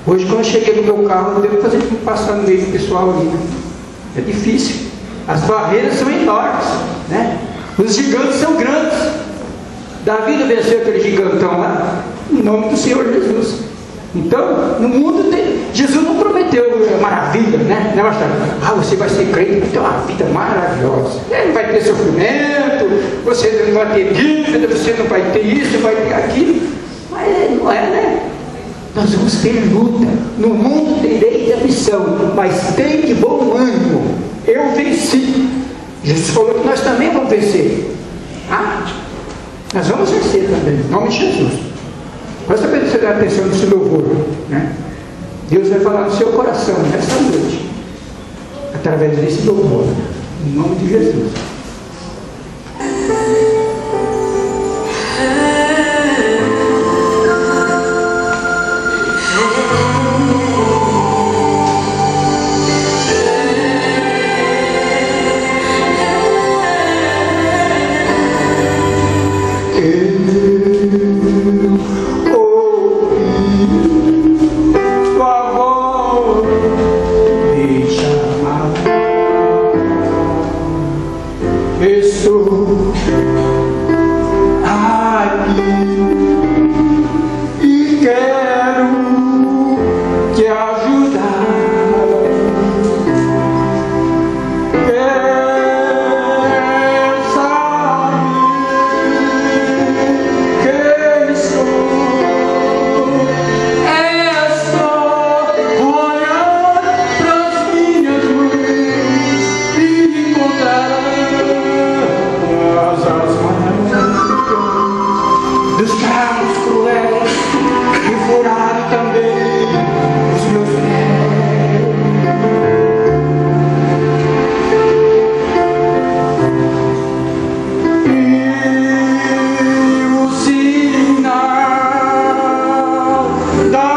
Hoje, quando eu cheguei no meu carro, eu devo fazer que passar no meio do pessoal ali, né? É difícil. As barreiras são enormes, né? Os gigantes são grandes. Davi venceu aquele gigantão lá, em nome do Senhor Jesus. Então, no mundo Jesus não prometeu maravilha, né? Não é, pastor? Você vai ser crente, vai ter uma vida maravilhosa. Não vai ter sofrimento, você não vai ter dívida, você não vai ter isso, vai ter aquilo. Mas não é, né? Nós vamos ter luta. No mundo tereis aflição, mas tem de bom ânimo. Eu venci. Jesus falou que nós também vamos vencer. Nós vamos vencer também, em nome de Jesus. Presta atenção nesse louvor, né? Deus vai falar no seu coração nessa noite, através desse louvor, em nome de Jesus. Da